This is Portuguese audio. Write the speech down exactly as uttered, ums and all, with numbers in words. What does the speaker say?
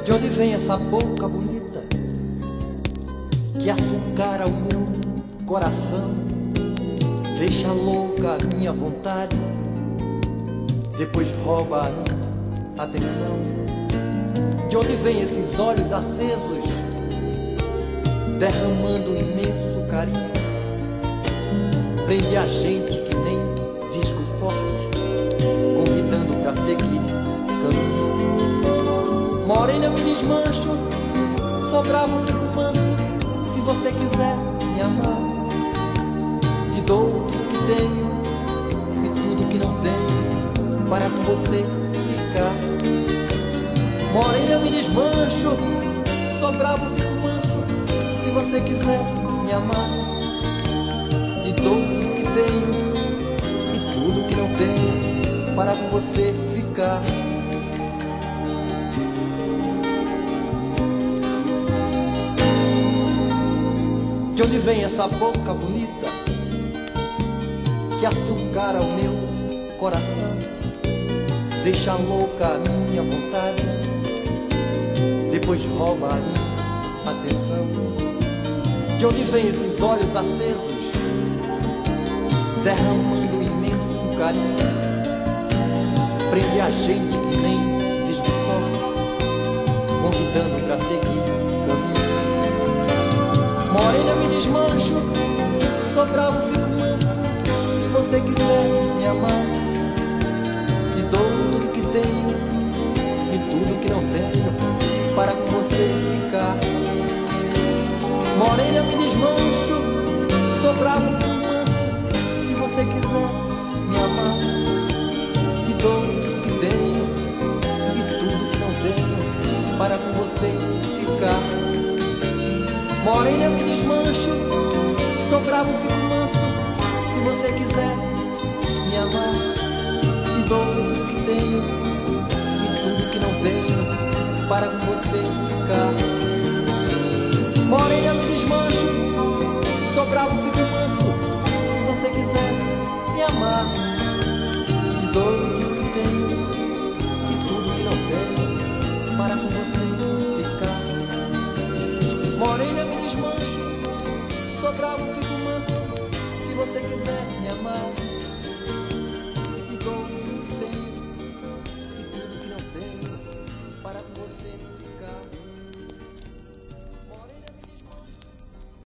De onde vem essa boca bonita que açucara o meu coração, deixa louca a minha vontade, depois rouba a minha atenção? De onde vem esses olhos acesos, derramando um imenso carinho, prende a gente que nem disco forte, convidando pra seguir caminho. Morena, eu me desmancho, sou bravo, fico manso, se você quiser me amar. Te dou tudo que tenho e tudo que não tenho para com você ficar. Morena, eu me desmancho, sou bravo, fico manso, se você quiser me amar. Te dou tudo que tenho e tudo que não tenho para com você ficar. De onde vem essa boca bonita que açucara o meu coração, deixa louca a minha vontade, depois rouba a minha atenção? De onde vem esses olhos acesos, derramando um imenso carinho, prende a gente que nem disco forte, convidando pra seguir caminho. Morena, eu me desmancho, sou bravo, fico manso, se você quiser me amar. Te dou tudo que tenho e tudo que não tenho para com você ficar. Morena, eu me desmancho, sou bravo, fico manso, se você quiser me amar. Te dou tudo que tenho e tudo que não tenho para com você ficar. Morena, eu me desmancho, sou bravo, fico manso, se você quiser me amar. Te dou tudo que tenho e tudo que não tenho para com você ficar. Morena, eu me desmancho, sou bravo, fico manso, se você quiser me amar. Te dou tudo que tenho e tudo que não tenho para com você ficar. Morena, eu me desmancho, sou bravo, fico manso, se você quiser me amar. Te dou tudo que tenho e tudo que não tenho para com você ficar.